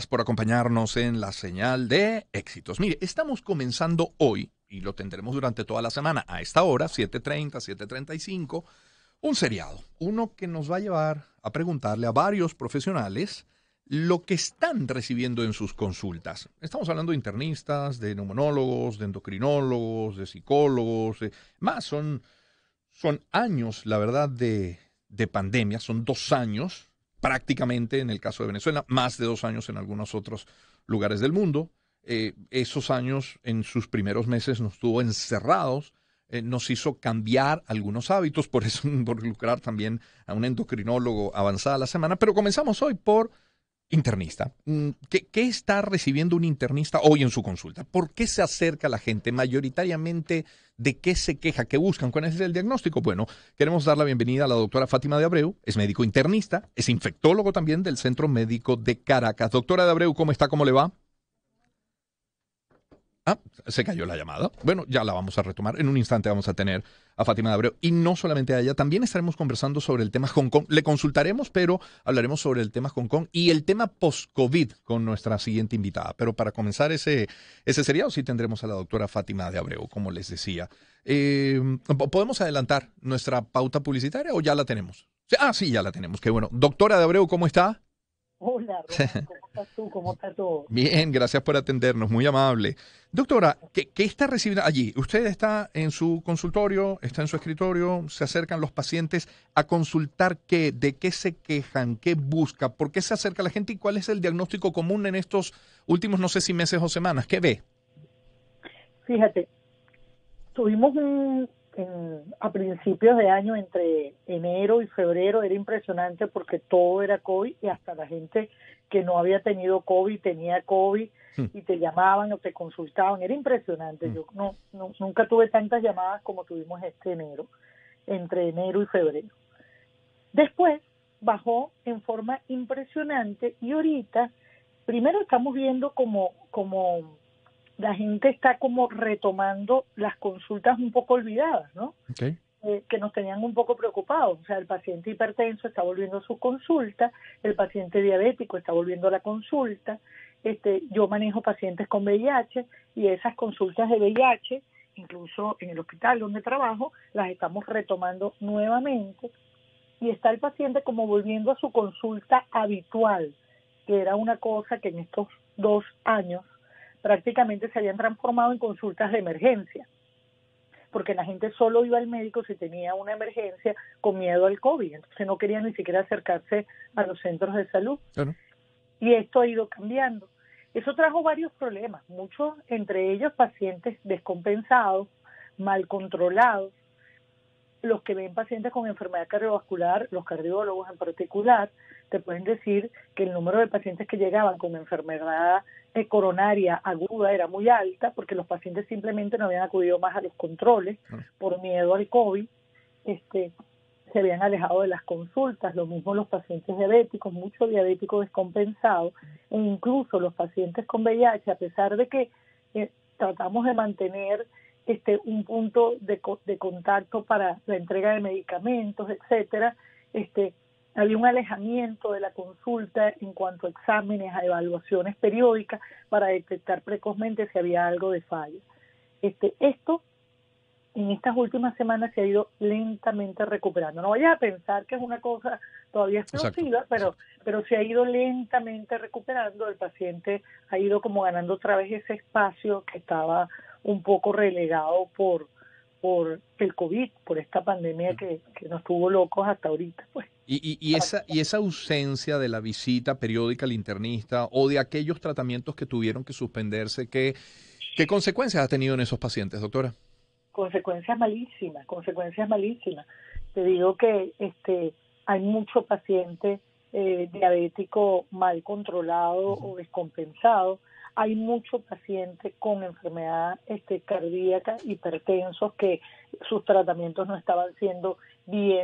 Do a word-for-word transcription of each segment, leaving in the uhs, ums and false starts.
Gracias por acompañarnos en la señal de éxitos. Mire, estamos comenzando hoy, y lo tendremos durante toda la semana, a esta hora, siete treinta, siete treinta y cinco, un seriado. Uno que nos va a llevar a preguntarle a varios profesionales lo que están recibiendo en sus consultas. Estamos hablando de internistas, de neumonólogos, de endocrinólogos, de psicólogos, de- más, son, son años, la verdad, de, de pandemia, son dos años prácticamente en el caso de Venezuela, más de dos años en algunos otros lugares del mundo. Eh, esos años, en sus primeros meses, nos tuvo encerrados, eh, nos hizo cambiar algunos hábitos, por eso involucrar también a un endocrinólogo avanzada la semana. Pero comenzamos hoy por internista. Mm, ¿Qué, qué está recibiendo un internista hoy en su consulta? ¿Por qué se acerca la gente? Mayoritariamente, ¿de qué se queja? ¿Qué buscan? ¿Cuál es el diagnóstico? Bueno, queremos dar la bienvenida a la doctora Fátima de Abreu. Es médico internista, es infectólogo también del Centro Médico de Caracas. Doctora de Abreu, ¿cómo está? ¿Cómo le va? Ah, se cayó la llamada. Bueno, ya la vamos a retomar. En un instante vamos a tener a Fátima de Abreu. Y no solamente a ella, también estaremos conversando sobre el tema Hong Kong. Le consultaremos, pero hablaremos sobre el tema Hong Kong y el tema post-COVID con nuestra siguiente invitada. Pero para comenzar ese, ese seriado, sí tendremos a la doctora Fátima de Abreu, como les decía. Eh, ¿Podemos adelantar nuestra pauta publicitaria o ya la tenemos? Sí, Ah, sí, ya la tenemos. Qué bueno. Doctora de Abreu, ¿cómo está? Hola, Ronald, ¿cómo estás tú? ¿Cómo está todo? Bien, gracias por atendernos, muy amable. Doctora, ¿qué, qué está recibiendo allí? Usted está en su consultorio, está en su escritorio, se acercan los pacientes a consultar qué, de qué se quejan, qué busca, por qué se acerca la gente y cuál es el diagnóstico común en estos últimos, no sé si meses o semanas. ¿Qué ve? Fíjate, tuvimos un, en- a principios de año, entre enero y febrero, era impresionante porque todo era COVID y hasta la gente que no había tenido COVID tenía COVID Hmm, y te llamaban o te consultaban. Era impresionante. hmm, Yo no, no- nunca tuve tantas llamadas como tuvimos este enero, entre enero y febrero. Después bajó en forma impresionante y ahorita, primero estamos viendo como, como la gente está como retomando las consultas un poco olvidadas, ¿no? ok. Eh, que nos tenían un poco preocupados. O sea, el paciente hipertenso está volviendo a su consulta, el paciente diabético está volviendo a la consulta. Este, yo manejo pacientes con V I H y esas consultas de V I H, incluso en el hospital donde trabajo, las estamos retomando nuevamente y está el paciente como volviendo a su consulta habitual, que era una cosa que en estos dos años prácticamente se habían transformado en consultas de emergencia, porque la gente solo iba al médico si tenía una emergencia con miedo al COVID, entonces no quería ni siquiera acercarse a los centros de salud. Claro. Y esto ha ido cambiando. Eso trajo varios problemas, muchos entre ellos pacientes descompensados, mal controlados, los que ven pacientes con enfermedad cardiovascular, los cardiólogos en particular, te pueden decir que el número de pacientes que llegaban con enfermedad eh, coronaria aguda era muy alta porque los pacientes simplemente no habían acudido más a los controles Claro. por miedo al COVID, este, se habían alejado de las consultas, lo mismo los pacientes diabéticos, mucho diabético descompensado, e incluso los pacientes con V I H, a pesar de que eh, tratamos de mantener este un punto de, de contacto para la entrega de medicamentos, etcétera, este había un alejamiento de la consulta en cuanto a exámenes, a evaluaciones periódicas para detectar precozmente si había algo de falla. Este, esto en estas últimas semanas se ha ido lentamente recuperando. No vayas a pensar que es una cosa todavía Exacto, explosiva, pero, exacto. pero se ha ido lentamente recuperando. El paciente ha ido como ganando otra vez ese espacio que estaba un poco relegado por, por el COVID, por esta pandemia que, que nos tuvo locos hasta ahorita, pues. Y, y, y, esa, y esa ausencia de la visita periódica al internista o de aquellos tratamientos que tuvieron que suspenderse, ¿qué, qué consecuencias ha tenido en esos pacientes, doctora? Consecuencias malísimas, consecuencias malísimas. Te digo que este hay mucho paciente eh, diabético mal controlado Ujú. o descompensado, hay mucho paciente con enfermedad este, cardíaca, hipertensos, que sus tratamientos no estaban siendo bien,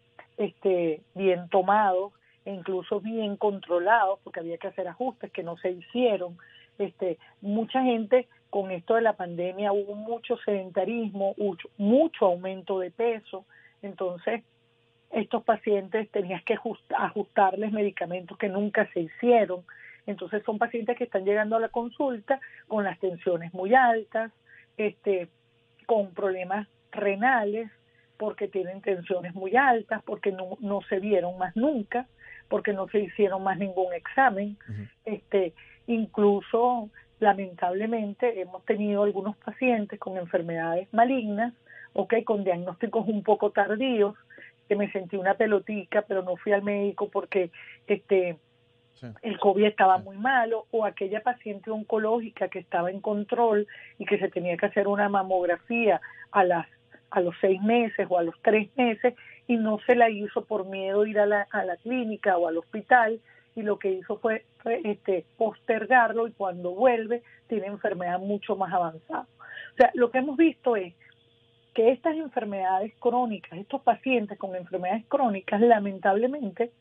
este, bien tomados e incluso bien controlados porque había que hacer ajustes que no se hicieron. Este, mucha gente con esto de la pandemia hubo mucho sedentarismo, mucho, mucho aumento de peso, entonces estos pacientes tenías que ajust, ajustarles medicamentos que nunca se hicieron, Entonces son pacientes que están llegando a la consulta con las tensiones muy altas, este, con problemas renales, porque tienen tensiones muy altas, porque no, no se vieron más nunca, porque no se hicieron más ningún examen. Uh-huh. Este, incluso, lamentablemente, hemos tenido algunos pacientes con enfermedades malignas, okay, con diagnósticos un poco tardíos, que me sentí una pelotica, pero no fui al médico porque este sí. el COVID estaba sí. muy malo, o aquella paciente oncológica que estaba en control y que se tenía que hacer una mamografía a las a los seis meses o a los tres meses y no se la hizo por miedo a ir a la, a la clínica o al hospital, y lo que hizo fue, fue este, postergarlo, y cuando vuelve tiene enfermedad mucho más avanzada. O sea, lo que hemos visto es que estas enfermedades crónicas, estos pacientes con enfermedades crónicas, lamentablemente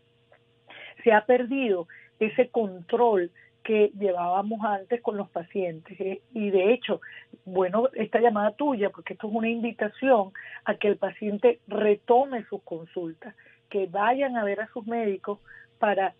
se ha perdido ese control que llevábamos antes con los pacientes. ¿eh? Y de hecho, bueno, esta llamada tuya, porque esto es una invitación a que el paciente retome sus consultas, que vayan a ver a sus médicos para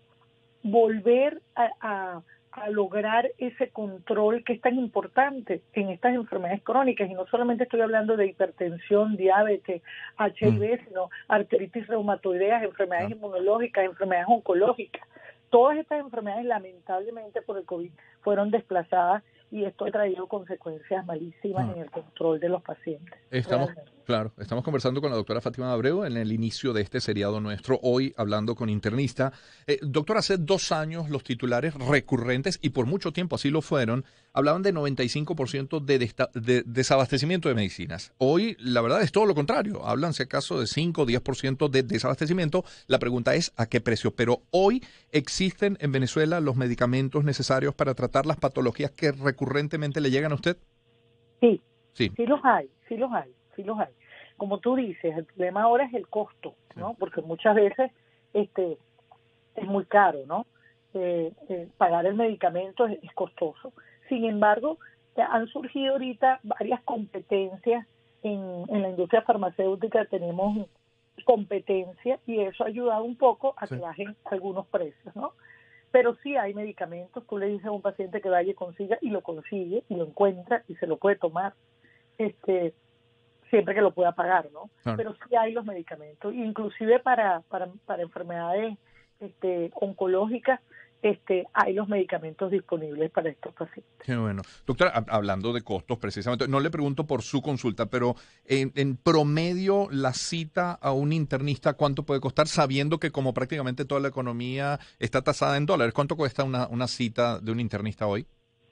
volver a, a, a lograr ese control que es tan importante en estas enfermedades crónicas. Y no solamente estoy hablando de hipertensión, diabetes, H I V, mm. sino artritis reumatoideas, enfermedades no. inmunológicas, enfermedades oncológicas. Todas estas enfermedades, lamentablemente por el COVID, fueron desplazadas, y esto ha traído consecuencias malísimas ah. en el control de los pacientes. Estamos, claro, estamos conversando con la doctora Fátima Abreu en el inicio de este seriado nuestro, hoy hablando con internista. Eh, doctora, hace dos años los titulares recurrentes, y por mucho tiempo así lo fueron, hablaban de noventa y cinco por ciento de, desta- de desabastecimiento de medicinas. Hoy, la verdad, es todo lo contrario. Hablan, si acaso, de cinco o diez por ciento de desabastecimiento. La pregunta es, ¿a qué precio? Pero hoy existen en Venezuela los medicamentos necesarios para tratar las patologías que recurrentemente le llegan a usted. Sí, sí, sí los hay, sí los hay, sí los hay. Como tú dices, el problema ahora es el costo, ¿no? Sí. Porque muchas veces este es muy caro, ¿no? Eh, eh, pagar el medicamento es, es costoso. Sin embargo, han surgido ahorita varias competencias en, en la industria farmacéutica. Tenemos competencia y eso ha ayudado un poco a sí. que bajen algunos precios, ¿no? Pero sí hay medicamentos. Tú le dices a un paciente que vaya y consiga, y lo consigue, y lo encuentra, y se lo puede tomar, este siempre que lo pueda pagar, ¿no? Claro. Pero sí hay los medicamentos, inclusive para para, para enfermedades este, oncológicas, este, hay los medicamentos disponibles para estos pacientes. Qué bueno. Doctora, hablando de costos precisamente, no le pregunto por su consulta, pero en, en promedio la cita a un internista, ¿cuánto puede costar? Sabiendo que como prácticamente toda la economía está tasada en dólares, ¿cuánto cuesta una, una cita de un internista hoy?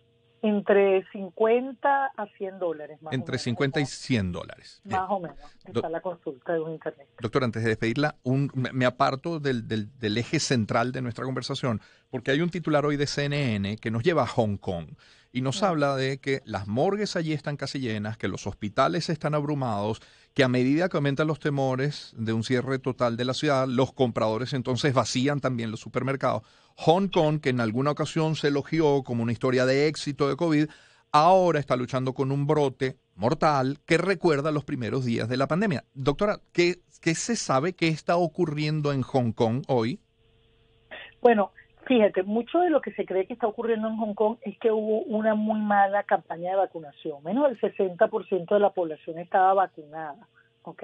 Entre cincuenta a cien dólares, más Entre o menos. cincuenta y cien dólares. Más o menos, está Do- la consulta de un internista. Doctor, antes de despedirla, un, me aparto del, del, del eje central de nuestra conversación, porque hay un titular hoy de C N N que nos lleva a Hong Kong y nos ah. habla de que las morgues allí están casi llenas, que los hospitales están abrumados, que a medida que aumentan los temores de un cierre total de la ciudad, los compradores entonces vacían también los supermercados. Hong Kong, que en alguna ocasión se elogió como una historia de éxito de COVID, ahora está luchando con un brote mortal que recuerda los primeros días de la pandemia. Doctora, ¿qué, qué se sabe que está ocurriendo en Hong Kong hoy? Bueno, fíjate, mucho de lo que se cree que está ocurriendo en Hong Kong es que hubo una muy mala campaña de vacunación. Menos del sesenta por ciento de la población estaba vacunada, ¿ok?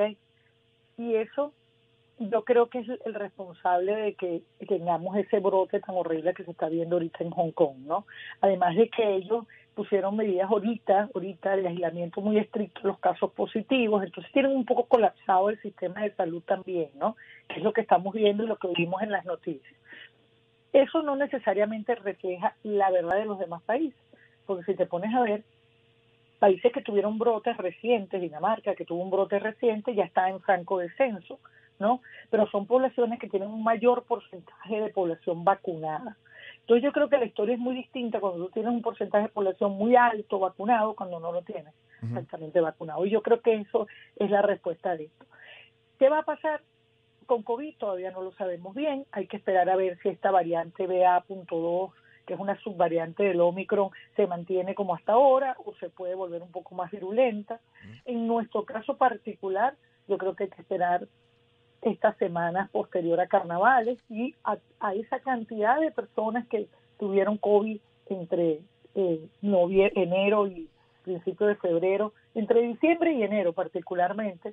Y eso yo creo que es el responsable de que tengamos ese brote tan horrible que se está viendo ahorita en Hong Kong, ¿no? Además de que ellos pusieron medidas ahorita, ahorita el aislamiento muy estricto, los casos positivos, entonces tienen un poco colapsado el sistema de salud también, ¿no? Que es lo que estamos viendo y lo que vimos en las noticias. Eso no necesariamente refleja la verdad de los demás países, porque si te pones a ver, países que tuvieron brotes recientes, Dinamarca, que tuvo un brote reciente, ya está en franco descenso, ¿no? Pero son poblaciones que tienen un mayor porcentaje de población vacunada. Entonces yo creo que la historia es muy distinta cuando tú tienes un porcentaje de población muy alto vacunado cuando no lo tienes uh-huh. exactamente vacunado. Y yo creo que eso es la respuesta de esto. ¿Qué va a pasar con COVID? Todavía no lo sabemos bien. Hay que esperar a ver si esta variante B A punto dos, que es una subvariante del Omicron, se mantiene como hasta ahora o se puede volver un poco más virulenta. Uh-huh. En nuestro caso particular, yo creo que hay que esperar estas semanas posterior a carnavales y a, a esa cantidad de personas que tuvieron COVID entre eh, novie- enero y principio de febrero, entre diciembre y enero particularmente,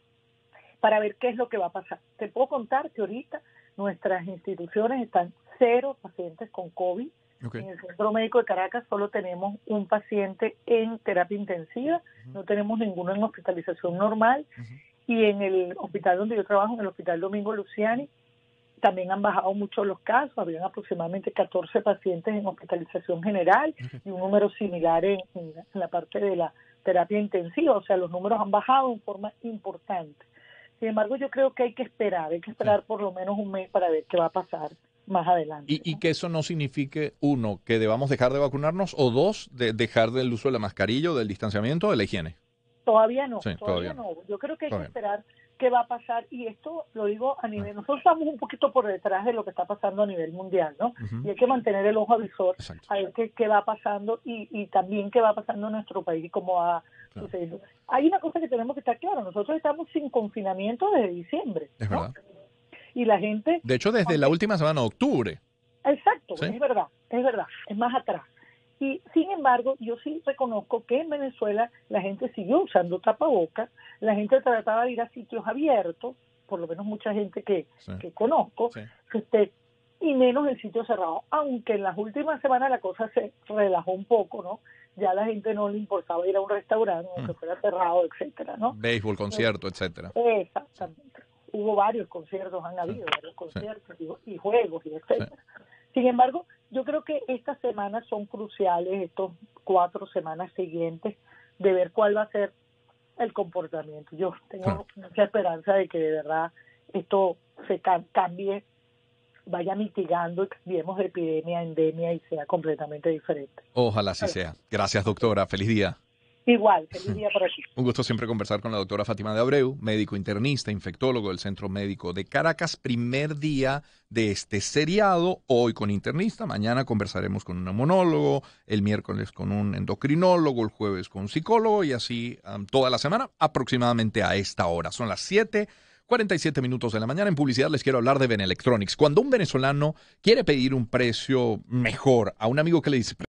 para ver qué es lo que va a pasar. Te puedo contar que ahorita nuestras instituciones están cero pacientes con COVID. Okay. En el Centro Médico de Caracas solo tenemos un paciente en terapia intensiva, uh-huh. no tenemos ninguno en hospitalización normal, uh-huh. y en el hospital donde yo trabajo, en el Hospital Domingo Luciani, también han bajado mucho los casos, habían aproximadamente catorce pacientes en hospitalización general uh-huh. y un número similar en, en, en la parte de la terapia intensiva, o sea, los números han bajado en forma importante. Sin embargo, yo creo que hay que esperar, hay que esperar sí. por lo menos un mes para ver qué va a pasar más adelante. Y, y que eso no signifique, uno, que debamos dejar de vacunarnos, o dos, de dejar del uso de la mascarilla, o del distanciamiento, o de la higiene. Todavía no, sí, todavía, todavía no. Yo creo que hay todavía. que esperar qué va a pasar, y esto lo digo a nivel, nosotros estamos un poquito por detrás de lo que está pasando a nivel mundial, ¿no? Uh-huh. Y hay que mantener el ojo avisor Exacto. a ver qué, qué va pasando y, y también qué va pasando en nuestro país y cómo va claro. sucediendo. Hay una cosa que tenemos que estar claro, nosotros estamos sin confinamiento desde diciembre, es ¿no? verdad. Y la gente... De hecho, desde aunque, la última semana de octubre. Exacto, ¿sí? es verdad, es verdad, es más atrás. Y sin embargo, yo sí reconozco que en Venezuela la gente siguió usando tapabocas, la gente trataba de ir a sitios abiertos, por lo menos mucha gente que, sí. que conozco, sí. este, y menos en sitios cerrados, aunque en las últimas semanas la cosa se relajó un poco, ¿no? Ya a la gente no le importaba ir a un restaurante, aunque mm. fuera cerrado, etcétera, ¿no? Béisbol, concierto, etcétera. Exactamente. Hubo varios conciertos, han habido sí. varios conciertos sí. y, y juegos, y etcétera. Sí. Sin embargo, yo creo que estas semanas son cruciales, estos cuatro semanas siguientes, de ver cuál va a ser el comportamiento. Yo tengo sí. mucha esperanza de que de verdad esto se cambie, vaya mitigando y cambiemos de epidemia a endemia y sea completamente diferente. Ojalá así sea. Gracias, doctora. Feliz día. Igual, feliz día para ti. Un gusto siempre conversar con la doctora Fátima de Abreu, médico internista, infectólogo del Centro Médico de Caracas. Primer día de este seriado, hoy con internista, mañana conversaremos con un neumólogo, el miércoles con un endocrinólogo, el jueves con un psicólogo y así um, toda la semana aproximadamente a esta hora. Son las siete cuarenta y siete minutos de la mañana. En publicidad les quiero hablar de Benelectronics. Cuando un venezolano quiere pedir un precio mejor a un amigo que le dice...